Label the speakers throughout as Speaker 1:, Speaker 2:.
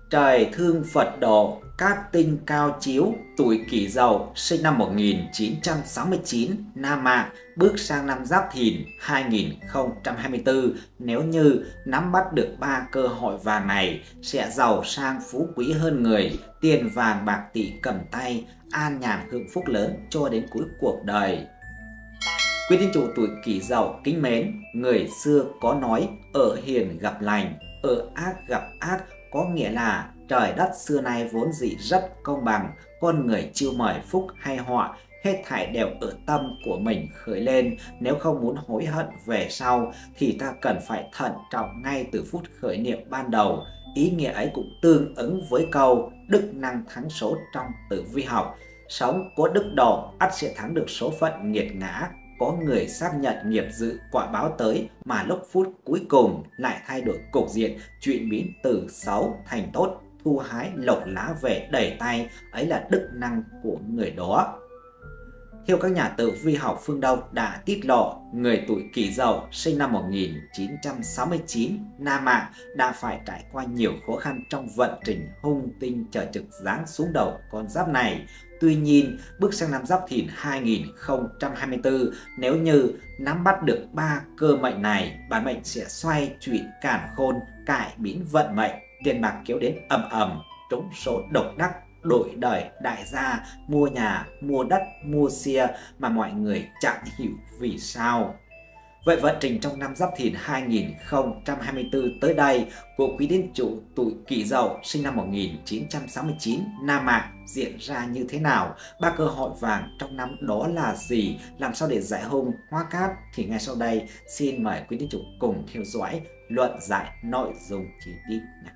Speaker 1: Trời thương Phật độ, cát tinh cao chiếu, tuổi Kỷ Dậu, sinh năm 1969, Nam Mạng, bước sang năm Giáp Thìn 2024. Nếu như nắm bắt được 3 cơ hội vàng này, sẽ giàu sang phú quý hơn người, tiền vàng bạc tỷ cầm tay, an nhàn hưởng phúc lớn cho đến cuối cuộc đời. Quý tín chủ tuổi Kỷ Dậu kính mến, người xưa có nói ở hiền gặp lành, ở ác gặp ác, có nghĩa là trời đất xưa nay vốn dĩ rất công bằng, con người chiêu mời phúc hay họa, hết thảy đều ở tâm của mình khởi lên. Nếu không muốn hối hận về sau thì ta cần phải thận trọng ngay từ phút khởi niệm ban đầu. Ý nghĩa ấy cũng tương ứng với câu đức năng thắng số trong tử vi học. Sống có đức độ, ắt sẽ thắng được số phận nghiệt ngã. Có người xác nhận nghiệp dự quả báo tới mà lúc phút cuối cùng lại thay đổi cục diện, chuyển biến từ xấu thành tốt, thu hái lộc lá về đầy tay, ấy là đức năng của người đó. Theo các nhà tử vi học phương Đông đã tiết lộ, người tuổi Kỷ Dậu sinh năm 1969, Nam Mạng đã phải trải qua nhiều khó khăn trong vận trình hung tinh trở trực giáng xuống đầu con giáp này. Tuy nhiên, bước sang năm Giáp Thìn 2024, nếu như nắm bắt được 3 cơ mệnh này, bản mệnh sẽ xoay chuyển càn khôn, cải biến vận mệnh, tiền bạc kéo đến ầm ầm, trúng số độc đắc, đổi đời đại gia, mua nhà, mua đất, mua xe mà mọi người chẳng hiểu vì sao. Vậy vận trình trong năm Giáp Thìn 2024 tới đây của quý tín chủ tuổi Kỷ Dậu sinh năm 1969, Nam Mạng diễn ra như thế nào? 3 cơ hội vàng trong năm đó là gì? Làm sao để giải hung hóa cát? Thì ngay sau đây xin mời quý tín chủ cùng theo dõi luận giải nội dung chi tiết này.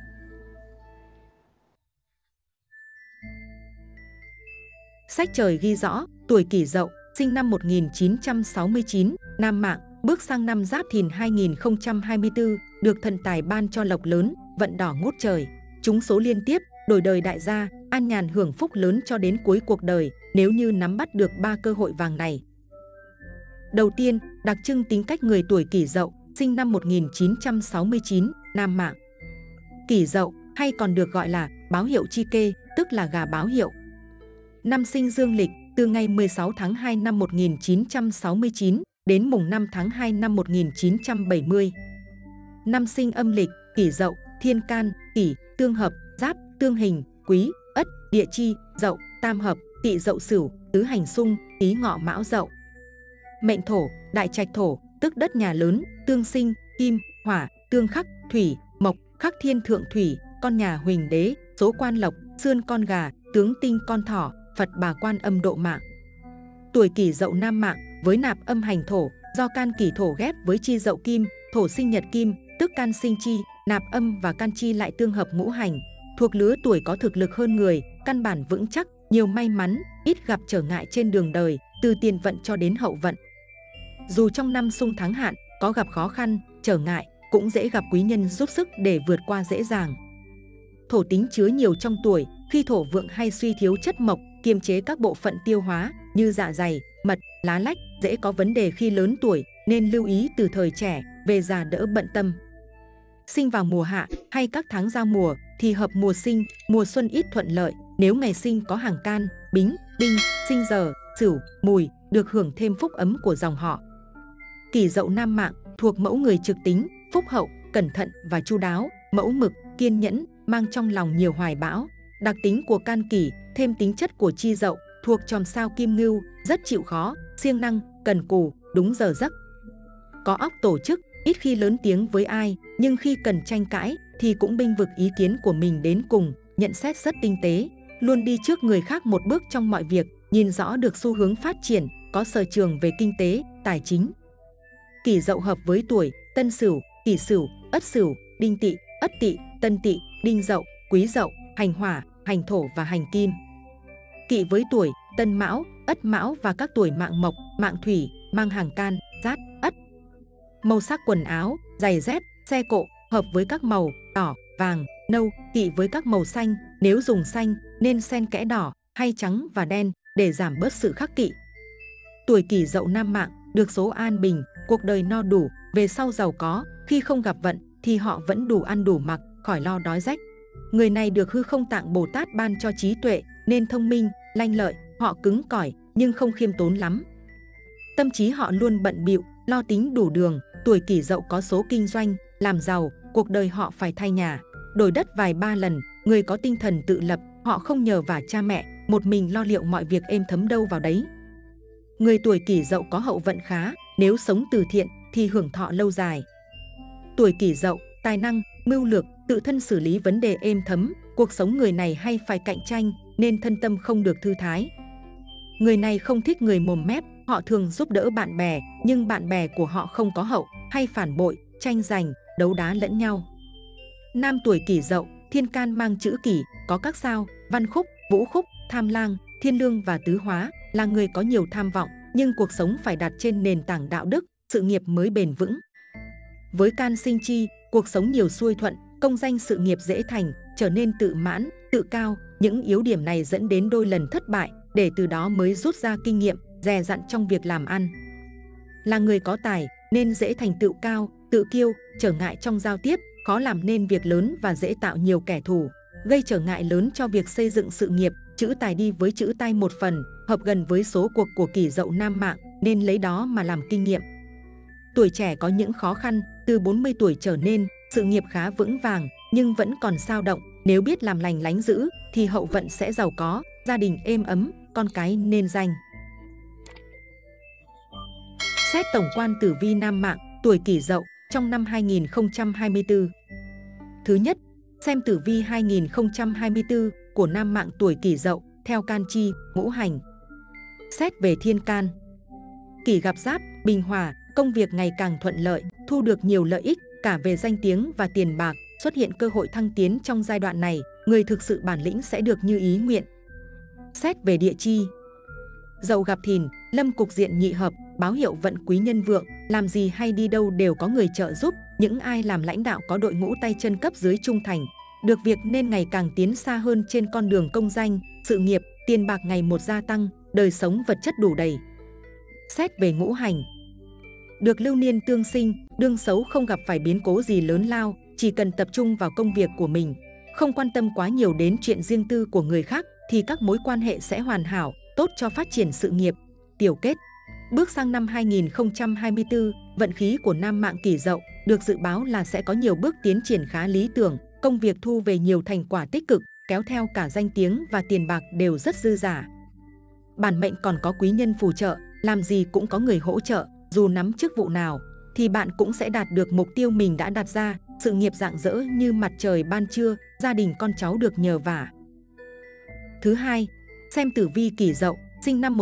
Speaker 2: Sách trời ghi rõ, tuổi Kỷ Dậu, sinh năm 1969, Nam Mạng, bước sang năm Giáp Thìn 2024, được thần tài ban cho lộc lớn, vận đỏ ngút trời, trúng số liên tiếp, đổi đời đại gia, an nhàn hưởng phúc lớn cho đến cuối cuộc đời, nếu như nắm bắt được 3 cơ hội vàng này. Đầu tiên, đặc trưng tính cách người tuổi Kỷ Dậu, sinh năm 1969, Nam Mạng. Kỷ Dậu, hay còn được gọi là báo hiệu chi kê, tức là gà báo hiệu. Năm sinh dương lịch, từ ngày 16 tháng 2 năm 1969 đến mùng 5 tháng 2 năm 1970. Năm sinh âm lịch, Kỷ Dậu, thiên can, Kỷ, tương hợp, Giáp, tương hình, Quý, Ất, địa chi, Dậu, tam hợp, Tỵ Dậu Sửu, tứ hành xung, Tý Ngọ Mão Dậu. Mệnh thổ, đại trạch thổ, tức đất nhà lớn, tương sinh, kim, hỏa, tương khắc, thủy, mộc, khắc thiên thượng thủy, con nhà huỳnh đế, số quan lộc, xương con gà, tướng tinh con thỏ, Phật bà quan âm độ mạng. Tuổi Kỷ Dậu Nam Mạng với nạp âm hành thổ, do can Kỷ thổ ghép với chi Dậu kim, thổ sinh nhật kim, tức can sinh chi, nạp âm và can chi lại tương hợp ngũ hành, thuộc lứa tuổi có thực lực hơn người, căn bản vững chắc, nhiều may mắn, ít gặp trở ngại trên đường đời, từ tiền vận cho đến hậu vận. Dù trong năm xung tháng hạn có gặp khó khăn, trở ngại, cũng dễ gặp quý nhân giúp sức để vượt qua dễ dàng. Thổ tính chứa nhiều trong tuổi, khi thổ vượng hay suy thiếu chất mộc, kiềm chế các bộ phận tiêu hóa như dạ dày, mật, lá lách, dễ có vấn đề khi lớn tuổi, nên lưu ý từ thời trẻ, về già đỡ bận tâm. Sinh vào mùa hạ hay các tháng giao mùa thì hợp mùa sinh, mùa xuân ít thuận lợi, nếu ngày sinh có hàng can, bính, đinh, sinh giờ, sửu, mùi, được hưởng thêm phúc ấm của dòng họ. Kỷ Dậu Nam Mạng thuộc mẫu người trực tính, phúc hậu, cẩn thận và chu đáo, mẫu mực, kiên nhẫn, mang trong lòng nhiều hoài bão. Đặc tính của can Kỷ thêm tính chất của chi Dậu, thuộc chòm sao Kim Ngưu, rất chịu khó, siêng năng, cần cù, đúng giờ giấc. Có óc tổ chức, ít khi lớn tiếng với ai, nhưng khi cần tranh cãi thì cũng bênh vực ý kiến của mình đến cùng, nhận xét rất tinh tế, luôn đi trước người khác một bước trong mọi việc, nhìn rõ được xu hướng phát triển, có sở trường về kinh tế, tài chính. Kỷ Dậu hợp với tuổi Tân Sửu, Kỷ Sửu, Ất Sửu, Đinh Tỵ, Ất Tỵ, Tân Tỵ, Đinh Dậu, Quý Dậu, hành hỏa, hành thổ và hành kim. Kỵ với tuổi Tân Mão, Ất Mão và các tuổi mạng mộc, mạng thủy, mang hàng can, Giáp, Ất. Màu sắc quần áo, giày dép, xe cộ hợp với các màu đỏ, vàng, nâu. Kỵ với các màu xanh, nếu dùng xanh nên xen kẽ đỏ hay trắng và đen để giảm bớt sự khắc kỵ. Tuổi Kỷ Dậu Nam Mạng được số an bình, cuộc đời no đủ, về sau giàu có, khi không gặp vận thì họ vẫn đủ ăn đủ mặc, khỏi lo đói rách. Người này được Hư Không Tạng Bồ Tát ban cho trí tuệ nên thông minh, lanh lợi, họ cứng cỏi nhưng không khiêm tốn lắm. Tâm trí họ luôn bận bịu, lo tính đủ đường. Tuổi Kỷ Dậu có số kinh doanh, làm giàu, cuộc đời họ phải thay nhà, đổi đất vài ba lần. Người có tinh thần tự lập, họ không nhờ vả cha mẹ, một mình lo liệu mọi việc êm thấm đâu vào đấy. Người tuổi Kỷ Dậu có hậu vận khá, nếu sống từ thiện thì hưởng thọ lâu dài. Tuổi Kỷ Dậu, tài năng, mưu lược, tự thân xử lý vấn đề êm thấm. Cuộc sống người này hay phải cạnh tranh nên thân tâm không được thư thái. Người này không thích người mồm mép, họ thường giúp đỡ bạn bè, nhưng bạn bè của họ không có hậu, hay phản bội, tranh giành, đấu đá lẫn nhau. Nam tuổi Kỷ Dậu, thiên can mang chữ Kỷ, có các sao Văn Khúc, Vũ Khúc, Tham Lang, Thiên Lương và Tứ Hóa, là người có nhiều tham vọng, nhưng cuộc sống phải đặt trên nền tảng đạo đức, sự nghiệp mới bền vững. Với can sinh chi, cuộc sống nhiều xuôi thuận, công danh sự nghiệp dễ thành, trở nên tự mãn, tự cao. Những yếu điểm này dẫn đến đôi lần thất bại, để từ đó mới rút ra kinh nghiệm, dè dặn trong việc làm ăn. Là người có tài nên dễ thành tựu cao, tự kiêu, trở ngại trong giao tiếp, khó làm nên việc lớn và dễ tạo nhiều kẻ thù, gây trở ngại lớn cho việc xây dựng sự nghiệp. Chữ tài đi với chữ tai một phần, hợp gần với số cuộc của Kỷ Dậu nam mạng, nên lấy đó mà làm kinh nghiệm. Tuổi trẻ có những khó khăn, từ 40 tuổi trở nên, sự nghiệp khá vững vàng, nhưng vẫn còn xao động. Nếu biết làm lành lánh dữ, thì hậu vận sẽ giàu có, gia đình êm ấm, con cái nên danh. Xét tổng quan tử vi nam mạng, tuổi Kỷ Dậu, trong năm 2024. Thứ nhất, xem tử vi 2024 của nam mạng tuổi Kỷ Dậu, theo can chi, ngũ hành. Xét về thiên can. Kỷ gặp Giáp, bình hòa, công việc ngày càng thuận lợi, thu được nhiều lợi ích, cả về danh tiếng và tiền bạc. Xuất hiện cơ hội thăng tiến trong giai đoạn này, người thực sự bản lĩnh sẽ được như ý nguyện. Xét về địa chi. Dậu gặp Thìn, lâm cục diện nhị hợp, báo hiệu vận quý nhân vượng, làm gì hay đi đâu đều có người trợ giúp. Những ai làm lãnh đạo có đội ngũ tay chân cấp dưới trung thành, được việc nên ngày càng tiến xa hơn trên con đường công danh, sự nghiệp, tiền bạc ngày một gia tăng, đời sống vật chất đủ đầy. Xét về ngũ hành. Được lưu niên tương sinh, đương xấu không gặp phải biến cố gì lớn lao, chỉ cần tập trung vào công việc của mình, không quan tâm quá nhiều đến chuyện riêng tư của người khác, thì các mối quan hệ sẽ hoàn hảo, tốt cho phát triển sự nghiệp. Tiểu kết. Bước sang năm 2024, vận khí của nam mạng Kỷ Dậu được dự báo là sẽ có nhiều bước tiến triển khá lý tưởng, công việc thu về nhiều thành quả tích cực, kéo theo cả danh tiếng và tiền bạc đều rất dư dả. Bản mệnh còn có quý nhân phù trợ, làm gì cũng có người hỗ trợ, dù nắm chức vụ nào thì bạn cũng sẽ đạt được mục tiêu mình đã đặt ra, sự nghiệp rạng rỡ như mặt trời ban trưa, gia đình con cháu được nhờ vả. Thứ hai, xem tử vi Kỷ Dậu, sinh năm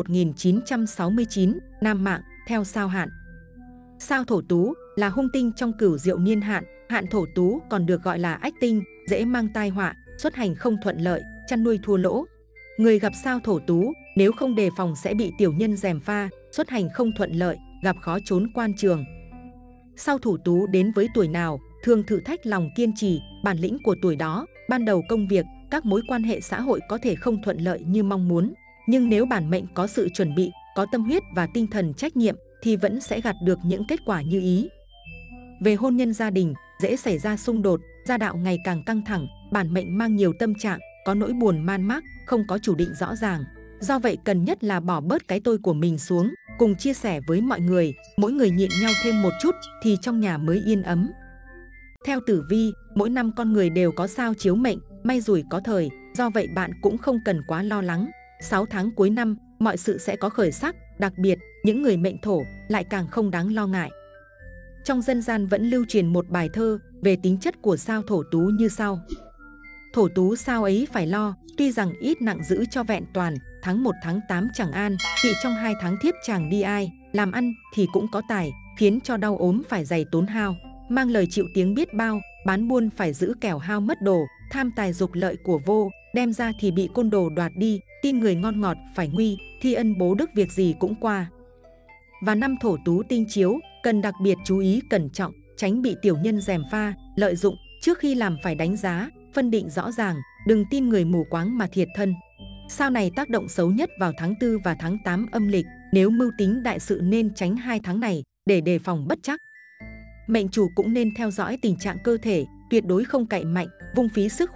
Speaker 2: 1969, nam mạng, theo sao hạn. Sao Thổ Tú là hung tinh trong cửu diệu niên hạn, hạn Thổ Tú còn được gọi là ách tinh, dễ mang tai họa, xuất hành không thuận lợi, chăn nuôi thua lỗ. Người gặp sao Thổ Tú nếu không đề phòng sẽ bị tiểu nhân gièm pha, xuất hành không thuận lợi, gặp khó trốn quan trường. Sao Thổ Tú đến với tuổi nào thường thử thách lòng kiên trì, bản lĩnh của tuổi đó. Ban đầu công việc, các mối quan hệ xã hội có thể không thuận lợi như mong muốn, nhưng nếu bản mệnh có sự chuẩn bị, có tâm huyết và tinh thần trách nhiệm thì vẫn sẽ gặt được những kết quả như ý. Về hôn nhân gia đình, dễ xảy ra xung đột, gia đạo ngày càng căng thẳng, bản mệnh mang nhiều tâm trạng, có nỗi buồn man mác, không có chủ định rõ ràng. Do vậy cần nhất là bỏ bớt cái tôi của mình xuống, cùng chia sẻ với mọi người, mỗi người nhịn nhau thêm một chút thì trong nhà mới yên ấm. Theo tử vi, mỗi năm con người đều có sao chiếu mệnh, may rủi có thời, do vậy bạn cũng không cần quá lo lắng. 6 tháng cuối năm, mọi sự sẽ có khởi sắc, đặc biệt những người mệnh Thổ lại càng không đáng lo ngại. Trong dân gian vẫn lưu truyền một bài thơ về tính chất của sao Thổ Tú như sau. Thổ Tú sao ấy phải lo, tuy rằng ít nặng giữ cho vẹn toàn, tháng 1 tháng 8 chẳng an, thị trong 2 tháng thiếp chàng đi ai, làm ăn thì cũng có tài, khiến cho đau ốm phải dày tốn hao, mang lời chịu tiếng biết bao, bán buôn phải giữ kẻo hao mất đồ, tham tài dục lợi của vô, đem ra thì bị côn đồ đoạt đi, tin người ngon ngọt phải nguy, thi ân bố đức việc gì cũng qua. Và năm Thổ Tú tinh chiếu, cần đặc biệt chú ý cẩn trọng, tránh bị tiểu nhân gièm pha, lợi dụng, trước khi làm phải đánh giá, phân định rõ ràng, đừng tin người mù quáng mà thiệt thân. Sao này tác động xấu nhất vào tháng 4 và tháng 8 âm lịch, nếu mưu tính đại sự nên tránh 2 tháng này để đề phòng bất trắc. Mệnh chủ cũng nên theo dõi tình trạng cơ thể, tuyệt đối không cậy mạnh, vung phí sức khỏe,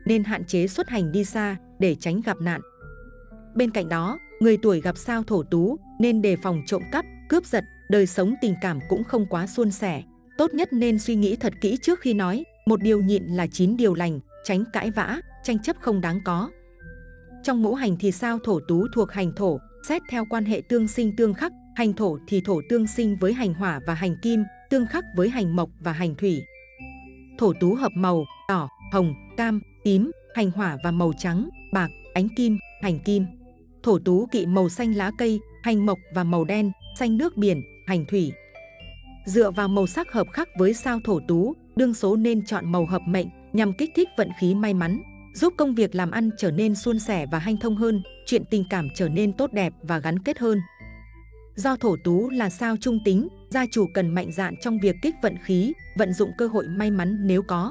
Speaker 2: nên hạn chế xuất hành đi xa để tránh gặp nạn. Bên cạnh đó, người tuổi gặp sao Thổ Tú nên đề phòng trộm cắp, cướp giật, đời sống tình cảm cũng không quá suôn sẻ. Tốt nhất nên suy nghĩ thật kỹ trước khi nói, một điều nhịn là 9 điều lành, tránh cãi vã, tranh chấp không đáng có. Trong ngũ hành thì sao Thổ Tú thuộc hành Thổ, xét theo quan hệ tương sinh tương khắc, hành Thổ thì Thổ tương sinh với hành Hỏa và hành Kim, tương khắc với hành Mộc và hành Thủy. Thổ Tú hợp màu đỏ, hồng, cam, tím, hành Hỏa và màu trắng, bạc, ánh Kim, hành Kim. Thổ Tú kỵ màu xanh lá cây, hành Mộc và màu đen, xanh nước biển, hành Thủy. Dựa vào màu sắc hợp khắc với sao Thổ Tú, đương số nên chọn màu hợp mệnh nhằm kích thích vận khí may mắn, giúp công việc làm ăn trở nên suôn sẻ và hanh thông hơn, chuyện tình cảm trở nên tốt đẹp và gắn kết hơn. Do Thổ Tú là sao trung tính, gia chủ cần mạnh dạn trong việc kích vận khí, vận dụng cơ hội may mắn nếu có.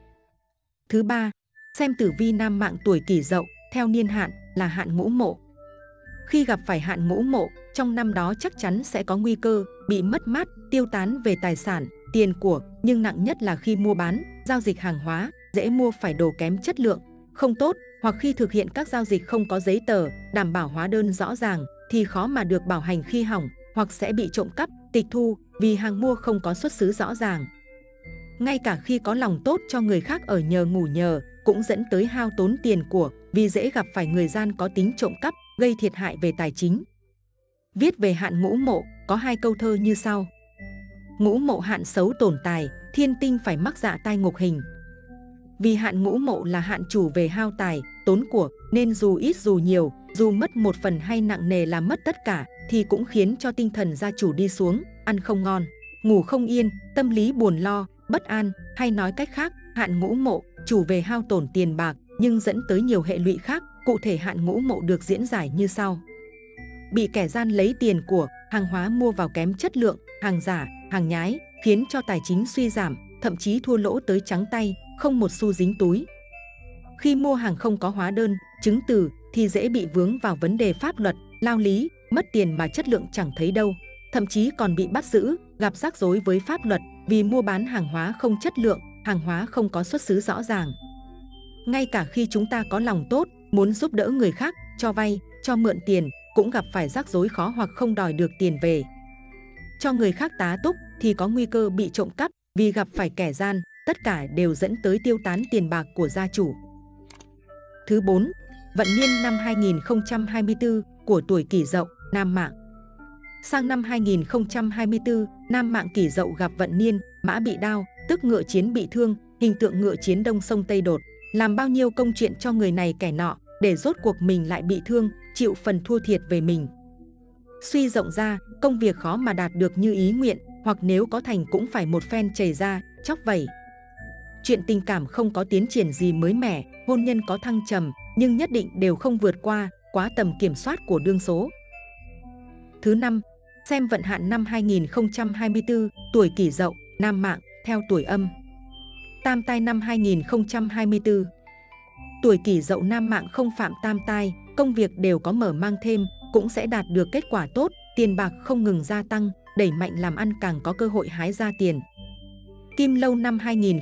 Speaker 2: Thứ ba, xem tử vi nam mạng tuổi Kỷ Dậu theo niên hạn là hạn Ngũ Mộ. Khi gặp phải hạn Ngũ Mộ, trong năm đó chắc chắn sẽ có nguy cơ bị mất mát, tiêu tán về tài sản, tiền của, nhưng nặng nhất là khi mua bán, giao dịch hàng hóa, dễ mua phải đồ kém chất lượng, không tốt, hoặc khi thực hiện các giao dịch không có giấy tờ, đảm bảo hóa đơn rõ ràng, thì khó mà được bảo hành khi hỏng, hoặc sẽ bị trộm cắp, tịch thu vì hàng mua không có xuất xứ rõ ràng. Ngay cả khi có lòng tốt cho người khác ở nhờ ngủ nhờ, cũng dẫn tới hao tốn tiền của, vì dễ gặp phải người gian có tính trộm cắp, gây thiệt hại về tài chính. Viết về hạn Ngũ Mộ có 2 câu thơ như sau: Ngũ Mộ hạn xấu tổn tài, thiên tinh phải mắc dạ tai ngục hình. Vì hạn Ngũ Mộ là hạn chủ về hao tài, tốn của, nên dù ít dù nhiều, dù mất một phần hay nặng nề là mất tất cả, thì cũng khiến cho tinh thần gia chủ đi xuống, ăn không ngon, ngủ không yên, tâm lý buồn lo, bất an, hay nói cách khác, hạn Ngũ Mộ chủ về hao tổn tiền bạc, nhưng dẫn tới nhiều hệ lụy khác. Cụ thể hạn Ngũ Mộ được diễn giải như sau: bị kẻ gian lấy tiền của, hàng hóa mua vào kém chất lượng, hàng giả, hàng nhái, khiến cho tài chính suy giảm, thậm chí thua lỗ tới trắng tay, không một xu dính túi. Khi mua hàng không có hóa đơn, chứng từ thì dễ bị vướng vào vấn đề pháp luật, lao lý, mất tiền mà chất lượng chẳng thấy đâu, thậm chí còn bị bắt giữ, gặp rắc rối với pháp luật vì mua bán hàng hóa không chất lượng, hàng hóa không có xuất xứ rõ ràng. Ngay cả khi chúng ta có lòng tốt, muốn giúp đỡ người khác, cho vay, cho mượn tiền, cũng gặp phải rắc rối khó hoặc không đòi được tiền về. Cho người khác tá túc thì có nguy cơ bị trộm cắp vì gặp phải kẻ gian, tất cả đều dẫn tới tiêu tán tiền bạc của gia chủ. Thứ 4, vận niên năm 2024 của tuổi Kỷ Dậu, nam mạng. Sang năm 2024, nam mạng Kỷ Dậu gặp vận niên mã bị đao, tức ngựa chiến bị thương, hình tượng ngựa chiến đông sông Tây đột, làm bao nhiêu công chuyện cho người này kẻ nọ, để rốt cuộc mình lại bị thương, chịu phần thua thiệt về mình. Suy rộng ra, công việc khó mà đạt được như ý nguyện, hoặc nếu có thành cũng phải một phen chảy ra, chóc vẩy. Chuyện tình cảm không có tiến triển gì mới mẻ, hôn nhân có thăng trầm, nhưng nhất định đều không vượt qua, quá tầm kiểm soát của đương số. Thứ 5, xem vận hạn năm 2024, tuổi Kỷ Dậu, nam mạng, theo tuổi âm. Tam tai năm 2024. Tuổi Kỷ Dậu nam mạng không phạm tam tai, công việc đều có mở mang thêm, cũng sẽ đạt được kết quả tốt, tiền bạc không ngừng gia tăng, đẩy mạnh làm ăn càng có cơ hội hái ra tiền. Kim Lâu năm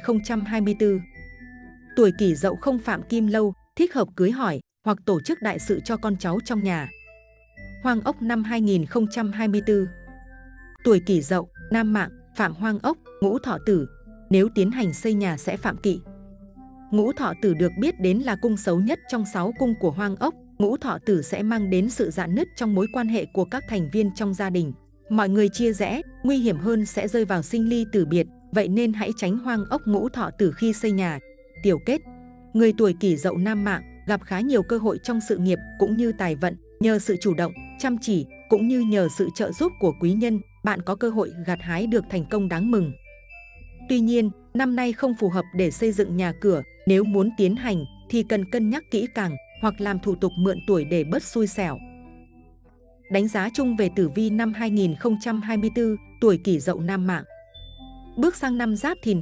Speaker 2: 2024. Tuổi Kỷ Dậu không phạm Kim Lâu, thích hợp cưới hỏi hoặc tổ chức đại sự cho con cháu trong nhà. Hoang Ốc năm 2024. Tuổi Kỷ Dậu, nam mạng, phạm Hoang Ốc, Ngũ Thọ Tử, nếu tiến hành xây nhà sẽ phạm Kỵ. Ngũ Thọ Tử được biết đến là cung xấu nhất trong 6 cung của Hoang Ốc. Ngũ Thọ Tử sẽ mang đến sự rạn nứt trong mối quan hệ của các thành viên trong gia đình. Mọi người chia rẽ, nguy hiểm hơn sẽ rơi vào sinh ly tử biệt, vậy nên hãy tránh Hoang Ốc Ngũ Thọ Tử khi xây nhà. Tiểu kết, người tuổi Kỷ Dậu nam mạng gặp khá nhiều cơ hội trong sự nghiệp cũng như tài vận, nhờ sự chủ động, chăm chỉ cũng như nhờ sự trợ giúp của quý nhân, bạn có cơ hội gặt hái được thành công đáng mừng. Tuy nhiên, năm nay không phù hợp để xây dựng nhà cửa, nếu muốn tiến hành thì cần cân nhắc kỹ càng hoặc làm thủ tục mượn tuổi để bớt xui xẻo. Đánh giá chung về tử vi năm 2024, tuổi Kỷ Dậu nam mạng. Bước sang năm Giáp Thìn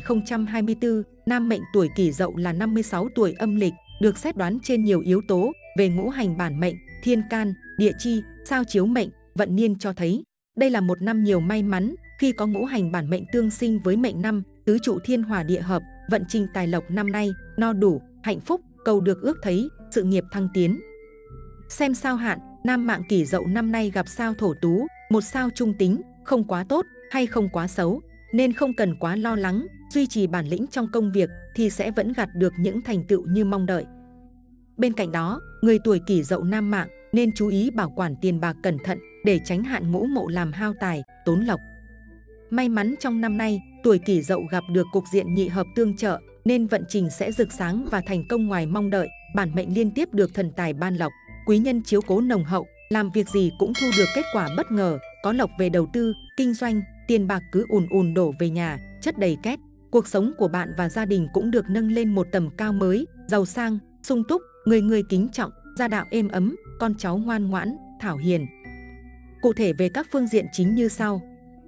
Speaker 2: 2024, nam mệnh tuổi Kỷ Dậu là 56 tuổi âm lịch, được xét đoán trên nhiều yếu tố về ngũ hành bản mệnh, thiên can, địa chi, sao chiếu mệnh, vận niên cho thấy đây là một năm nhiều may mắn khi có ngũ hành bản mệnh tương sinh với mệnh năm, tứ trụ thiên hỏa địa hợp, vận trình tài lộc năm nay no đủ, hạnh phúc, cầu được ước thấy, sự nghiệp thăng tiến. Xem sao hạn, nam mạng Kỷ Dậu năm nay gặp sao Thổ Tú, một sao trung tính, không quá tốt hay không quá xấu, nên không cần quá lo lắng, duy trì bản lĩnh trong công việc thì sẽ vẫn gặt được những thành tựu như mong đợi. Bên cạnh đó, người tuổi Kỷ Dậu nam mạng nên chú ý bảo quản tiền bạc cẩn thận để tránh hạn Ngũ Mậu làm hao tài, tốn lộc. May mắn trong năm nay, tuổi Kỷ Dậu gặp được cục diện nhị hợp tương trợ nên vận trình sẽ rực sáng và thành công ngoài mong đợi, bản mệnh liên tiếp được thần tài ban lộc, quý nhân chiếu cố nồng hậu, làm việc gì cũng thu được kết quả bất ngờ, có lộc về đầu tư, kinh doanh, tiền bạc cứ ùn ùn đổ về nhà, chất đầy két. Cuộc sống của bạn và gia đình cũng được nâng lên một tầm cao mới, giàu sang, sung túc, người người kính trọng, gia đạo êm ấm, con cháu ngoan ngoãn, thảo hiền. Cụ thể về các phương diện chính như sau.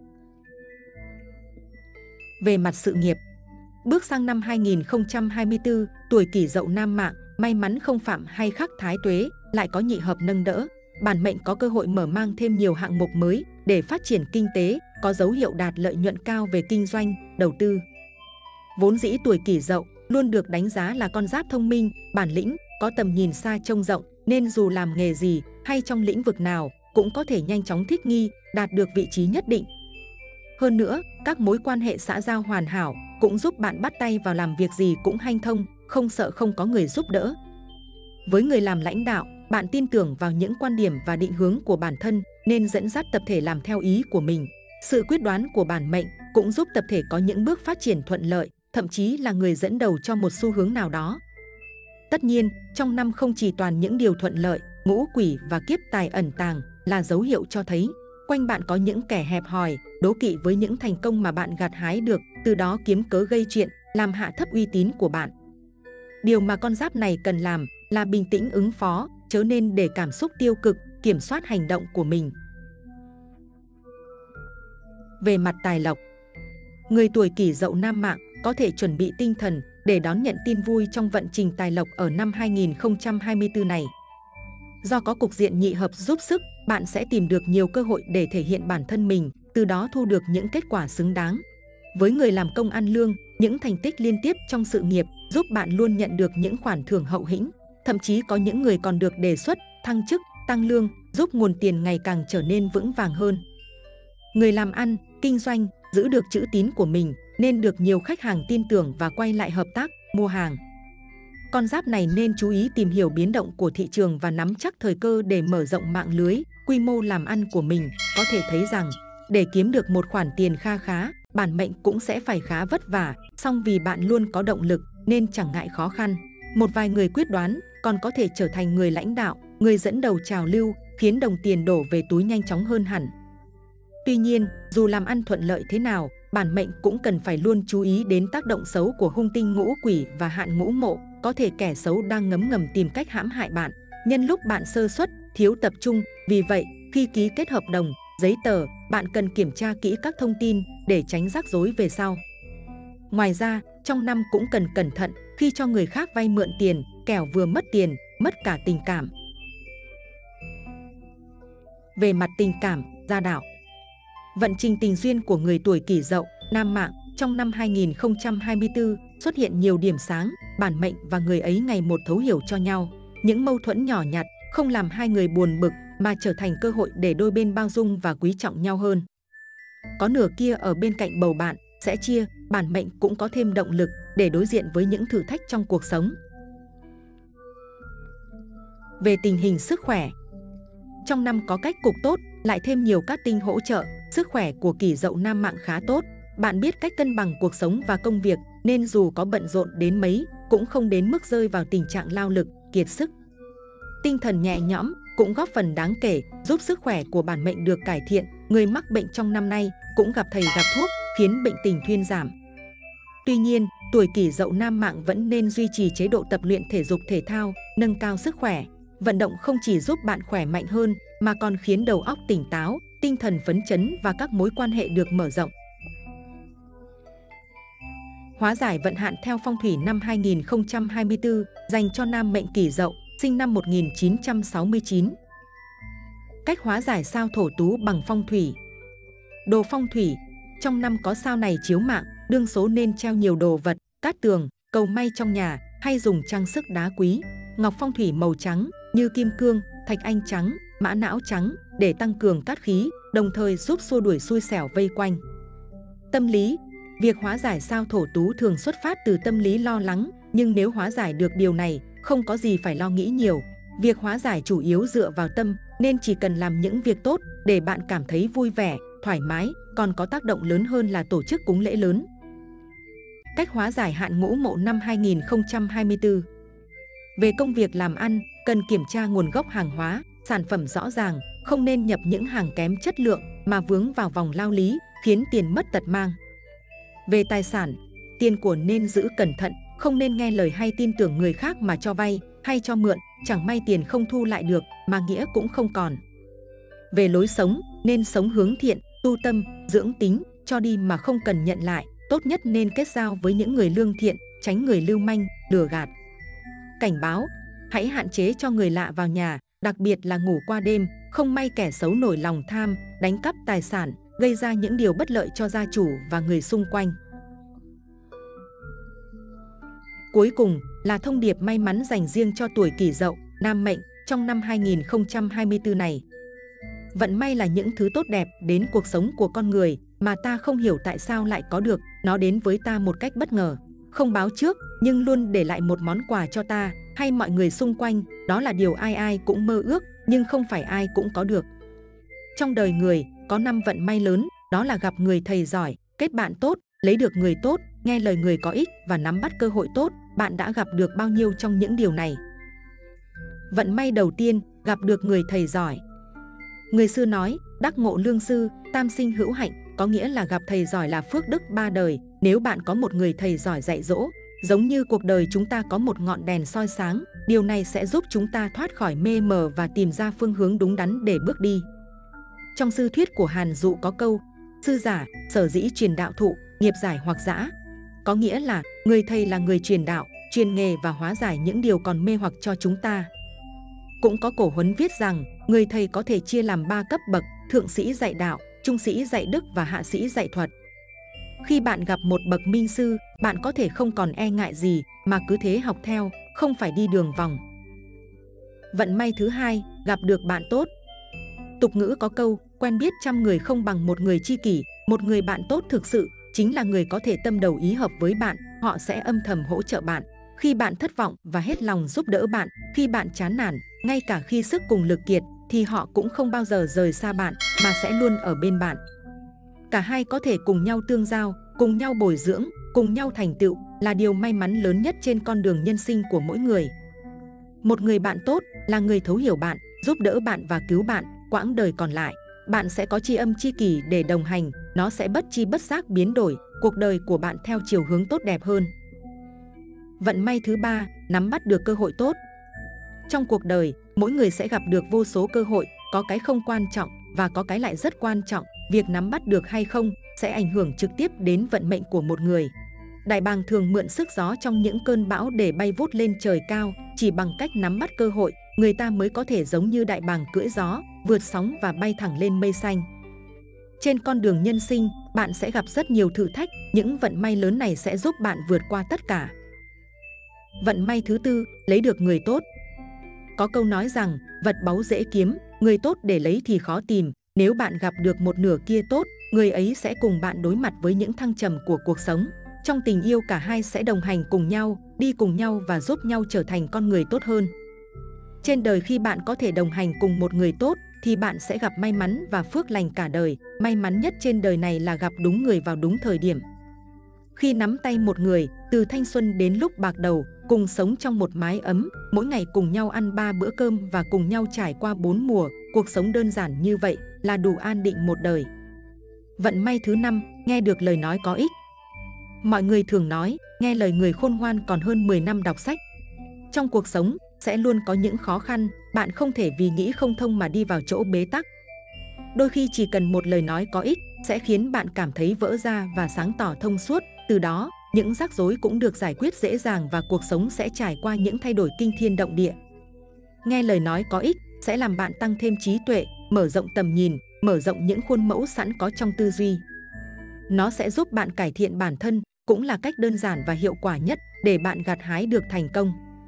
Speaker 2: Về mặt sự nghiệp, bước sang năm 2024, tuổi Kỷ Dậu nam mạng may mắn không phạm hay khắc thái tuế, lại có nhị hợp nâng đỡ, bản mệnh có cơ hội mở mang thêm nhiều hạng mục mới để phát triển kinh tế, có dấu hiệu đạt lợi nhuận cao về kinh doanh, đầu tư. Vốn dĩ tuổi Kỷ Dậu luôn được đánh giá là con giáp thông minh, bản lĩnh, có tầm nhìn xa trông rộng, nên dù làm nghề gì hay trong lĩnh vực nào cũng có thể nhanh chóng thích nghi, đạt được vị trí nhất định. Hơn nữa, các mối quan hệ xã giao hoàn hảo cũng giúp bạn bắt tay vào làm việc gì cũng hanh thông, không sợ không có người giúp đỡ. Với người làm lãnh đạo, bạn tin tưởng vào những quan điểm và định hướng của bản thân nên dẫn dắt tập thể làm theo ý của mình. Sự quyết đoán của bản mệnh cũng giúp tập thể có những bước phát triển thuận lợi, thậm chí là người dẫn đầu cho một xu hướng nào đó. Tất nhiên, trong năm không chỉ toàn những điều thuận lợi, ngũ quỷ và kiếp tài ẩn tàng là dấu hiệu cho thấy quanh bạn có những kẻ hẹp hòi, đố kỵ với những thành công mà bạn gặt hái được, từ đó kiếm cớ gây chuyện, làm hạ thấp uy tín của bạn. Điều mà con giáp này cần làm là bình tĩnh ứng phó, chớ nên để cảm xúc tiêu cực kiểm soát hành động của mình. Về mặt tài lộc, người tuổi Kỷ Dậu nam mạng có thể chuẩn bị tinh thần để đón nhận tin vui trong vận trình tài lộc ở năm 2024 này. Do có cục diện nhị hợp giúp sức, bạn sẽ tìm được nhiều cơ hội để thể hiện bản thân mình, từ đó thu được những kết quả xứng đáng. Với người làm công ăn lương, những thành tích liên tiếp trong sự nghiệp giúp bạn luôn nhận được những khoản thưởng hậu hĩnh. Thậm chí có những người còn được đề xuất, thăng chức, tăng lương, giúp nguồn tiền ngày càng trở nên vững vàng hơn. Người làm ăn, kinh doanh, giữ được chữ tín của mình nên được nhiều khách hàng tin tưởng và quay lại hợp tác, mua hàng. Con giáp này nên chú ý tìm hiểu biến động của thị trường và nắm chắc thời cơ để mở rộng mạng lưới, quy mô làm ăn của mình. Có thể thấy rằng, để kiếm được một khoản tiền kha khá, bản mệnh cũng sẽ phải khá vất vả, song vì bạn luôn có động lực nên chẳng ngại khó khăn. Một vài người quyết đoán còn có thể trở thành người lãnh đạo, người dẫn đầu trào lưu, khiến đồng tiền đổ về túi nhanh chóng hơn hẳn. Tuy nhiên, dù làm ăn thuận lợi thế nào, bản mệnh cũng cần phải luôn chú ý đến tác động xấu của hung tinh ngũ quỷ và hạn Ngũ Mậu. Có thể kẻ xấu đang ngấm ngầm tìm cách hãm hại bạn, nhân lúc bạn sơ suất, thiếu tập trung. Vì vậy, khi ký kết hợp đồng, giấy tờ, bạn cần kiểm tra kỹ các thông tin để tránh rắc rối về sau. Ngoài ra, trong năm cũng cần cẩn thận khi cho người khác vay mượn tiền, kẻo vừa mất tiền, mất cả tình cảm. Về mặt tình cảm, gia đạo, vận trình tình duyên của người tuổi Kỷ Dậu nam mạng trong năm 2024 xuất hiện nhiều điểm sáng, bản mệnh và người ấy ngày một thấu hiểu cho nhau. Những mâu thuẫn nhỏ nhặt không làm hai người buồn bực mà trở thành cơ hội để đôi bên bao dung và quý trọng nhau hơn. Có nửa kia ở bên cạnh bầu bạn sẽ chia, bản mệnh cũng có thêm động lực để đối diện với những thử thách trong cuộc sống. Về tình hình sức khỏe, trong năm có cách cục tốt, lại thêm nhiều cát tinh hỗ trợ, sức khỏe của Kỷ Dậu nam mạng khá tốt. Bạn biết cách cân bằng cuộc sống và công việc, nên dù có bận rộn đến mấy, cũng không đến mức rơi vào tình trạng lao lực, kiệt sức. Tinh thần nhẹ nhõm cũng góp phần đáng kể, giúp sức khỏe của bản mệnh được cải thiện. Người mắc bệnh trong năm nay cũng gặp thầy gặp thuốc, khiến bệnh tình thuyên giảm. Tuy nhiên, tuổi Kỷ Dậu nam mạng vẫn nên duy trì chế độ tập luyện thể dục thể thao, nâng cao sức khỏe. Vận động không chỉ giúp bạn khỏe mạnh hơn, mà còn khiến đầu óc tỉnh táo, tinh thần phấn chấn và các mối quan hệ được mở rộng. Hóa giải vận hạn theo phong thủy năm 2024 dành cho nam mệnh Kỷ Dậu, sinh năm 1969. Cách hóa giải sao Thổ Tú bằng phong thủy. Đồ phong thủy, trong năm có sao này chiếu mạng, đương số nên treo nhiều đồ vật, cát tường, cầu may trong nhà hay dùng trang sức đá quý, ngọc phong thủy màu trắng như kim cương, thạch anh trắng, mã não trắng để tăng cường cát khí, đồng thời giúp xua đuổi xui xẻo vây quanh. Tâm lý, việc hóa giải sao thổ tú thường xuất phát từ tâm lý lo lắng, nhưng nếu hóa giải được điều này, không có gì phải lo nghĩ nhiều. Việc hóa giải chủ yếu dựa vào tâm, nên chỉ cần làm những việc tốt để bạn cảm thấy vui vẻ, thoải mái, còn có tác động lớn hơn là tổ chức cúng lễ lớn. Cách hóa giải hạn ngũ mậu năm 2024. Về công việc làm ăn, cần kiểm tra nguồn gốc hàng hóa, sản phẩm rõ ràng, không nên nhập những hàng kém chất lượng mà vướng vào vòng lao lý, khiến tiền mất tật mang. Về tài sản, tiền của nên giữ cẩn thận, không nên nghe lời hay tin tưởng người khác mà cho vay hay cho mượn, chẳng may tiền không thu lại được mà nghĩa cũng không còn. Về lối sống, nên sống hướng thiện, tu tâm, dưỡng tính, cho đi mà không cần nhận lại, tốt nhất nên kết giao với những người lương thiện, tránh người lưu manh, lừa gạt. Cảnh báo, hãy hạn chế cho người lạ vào nhà, đặc biệt là ngủ qua đêm, không may kẻ xấu nổi lòng tham, đánh cắp tài sản, gây ra những điều bất lợi cho gia chủ và người xung quanh. Cuối cùng là thông điệp may mắn dành riêng cho tuổi Kỷ Dậu, nam mệnh trong năm 2024 này. Vận may là những thứ tốt đẹp đến cuộc sống của con người mà ta không hiểu tại sao lại có được, nó đến với ta một cách bất ngờ, không báo trước nhưng luôn để lại một món quà cho ta hay mọi người xung quanh, đó là điều ai ai cũng mơ ước nhưng không phải ai cũng có được. Trong đời người có 5 vận may lớn, đó là gặp người thầy giỏi, kết bạn tốt, lấy được người tốt, nghe lời người có ích và nắm bắt cơ hội tốt. Bạn đã gặp được bao nhiêu trong những điều này? Vận may đầu tiên, gặp được người thầy giỏi. Người xưa nói, đắc ngộ lương sư, tam sinh hữu hạnh, có nghĩa là gặp thầy giỏi là phước đức 3 đời. Nếu bạn có một người thầy giỏi dạy dỗ, giống như cuộc đời chúng ta có một ngọn đèn soi sáng, điều này sẽ giúp chúng ta thoát khỏi mê mờ và tìm ra phương hướng đúng đắn để bước đi. Trong sư thuyết của Hàn Dụ có câu, sư giả, sở dĩ truyền đạo thụ, nghiệp giải hoặc dã. Có nghĩa là người thầy là người truyền đạo, truyền nghề và hóa giải những điều còn mê hoặc cho chúng ta. Cũng có cổ huấn viết rằng, người thầy có thể chia làm 3 cấp bậc, thượng sĩ dạy đạo, trung sĩ dạy đức và hạ sĩ dạy thuật. Khi bạn gặp một bậc minh sư, bạn có thể không còn e ngại gì mà cứ thế học theo, không phải đi đường vòng. Vận may thứ hai, gặp được bạn tốt. Tục ngữ có câu, quen biết trăm người không bằng một người tri kỷ, một người bạn tốt thực sự chính là người có thể tâm đầu ý hợp với bạn, họ sẽ âm thầm hỗ trợ bạn. Khi bạn thất vọng và hết lòng giúp đỡ bạn, khi bạn chán nản, ngay cả khi sức cùng lực kiệt, thì họ cũng không bao giờ rời xa bạn, mà sẽ luôn ở bên bạn. Cả hai có thể cùng nhau tương giao, cùng nhau bồi dưỡng, cùng nhau thành tựu, là điều may mắn lớn nhất trên con đường nhân sinh của mỗi người. Một người bạn tốt là người thấu hiểu bạn, giúp đỡ bạn và cứu bạn, quãng đời còn lại. Bạn sẽ có tri âm tri kỷ để đồng hành, nó sẽ bất tri bất giác biến đổi cuộc đời của bạn theo chiều hướng tốt đẹp hơn. Vận may thứ ba, nắm bắt được cơ hội tốt. Trong cuộc đời, mỗi người sẽ gặp được vô số cơ hội, có cái không quan trọng và có cái lại rất quan trọng. Việc nắm bắt được hay không sẽ ảnh hưởng trực tiếp đến vận mệnh của một người. Đại bàng thường mượn sức gió trong những cơn bão để bay vút lên trời cao. Chỉ bằng cách nắm bắt cơ hội, người ta mới có thể giống như đại bàng cưỡi gió, vượt sóng và bay thẳng lên mây xanh. Trên con đường nhân sinh, bạn sẽ gặp rất nhiều thử thách, những vận may lớn này sẽ giúp bạn vượt qua tất cả. Vận may thứ tư, lấy được người tốt. Có câu nói rằng, vật báu dễ kiếm, người tốt để lấy thì khó tìm. Nếu bạn gặp được một nửa kia tốt, người ấy sẽ cùng bạn đối mặt với những thăng trầm của cuộc sống. Trong tình yêu cả hai sẽ đồng hành cùng nhau, đi cùng nhau và giúp nhau trở thành con người tốt hơn. Trên đời khi bạn có thể đồng hành cùng một người tốt, thì bạn sẽ gặp may mắn và phước lành cả đời. May mắn nhất trên đời này là gặp đúng người vào đúng thời điểm. Khi nắm tay một người, từ thanh xuân đến lúc bạc đầu, cùng sống trong một mái ấm, mỗi ngày cùng nhau ăn 3 bữa cơm và cùng nhau trải qua 4 mùa, cuộc sống đơn giản như vậy là đủ an định một đời. Vận may thứ năm, nghe được lời nói có ích. Mọi người thường nói, nghe lời người khôn ngoan còn hơn 10 năm đọc sách. Trong cuộc sống, sẽ luôn có những khó khăn, bạn không thể vì nghĩ không thông mà đi vào chỗ bế tắc. Đôi khi chỉ cần một lời nói có ích sẽ khiến bạn cảm thấy vỡ ra và sáng tỏ thông suốt. Từ đó, những rắc rối cũng được giải quyết dễ dàng và cuộc sống sẽ trải qua những thay đổi kinh thiên động địa. Nghe lời nói có ích sẽ làm bạn tăng thêm trí tuệ, mở rộng tầm nhìn, mở rộng những khuôn mẫu sẵn có trong tư duy. Nó sẽ giúp bạn cải thiện bản thân, cũng là cách đơn giản và hiệu quả nhất để bạn gặt hái được thành công.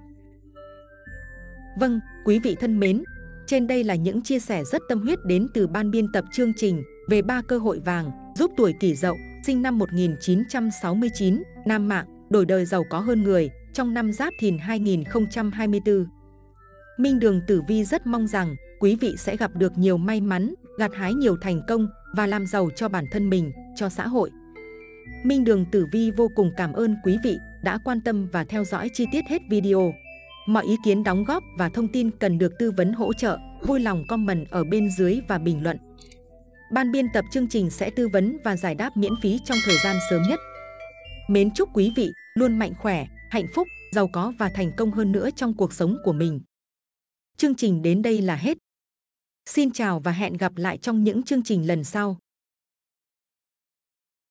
Speaker 2: Vâng, quý vị thân mến, trên đây là những chia sẻ rất tâm huyết đến từ ban biên tập chương trình về 3 cơ hội vàng giúp tuổi Kỷ Dậu sinh năm 1969 nam mạng đổi đời giàu có hơn người trong năm Giáp Thìn 2024. Minh Đường Tử Vi rất mong rằng quý vị sẽ gặp được nhiều may mắn, gặt hái nhiều thành công và làm giàu cho bản thân mình, cho xã hội. Minh Đường Tử Vi vô cùng cảm ơn quý vị đã quan tâm và theo dõi chi tiết hết video. Mọi ý kiến đóng góp và thông tin cần được tư vấn hỗ trợ, vui lòng comment ở bên dưới và bình luận. Ban biên tập chương trình sẽ tư vấn và giải đáp miễn phí trong thời gian sớm nhất. Mến chúc quý vị luôn mạnh khỏe, hạnh phúc, giàu có và thành công hơn nữa trong cuộc sống của mình. Chương trình đến đây là hết. Xin chào và hẹn gặp lại trong những chương trình lần sau.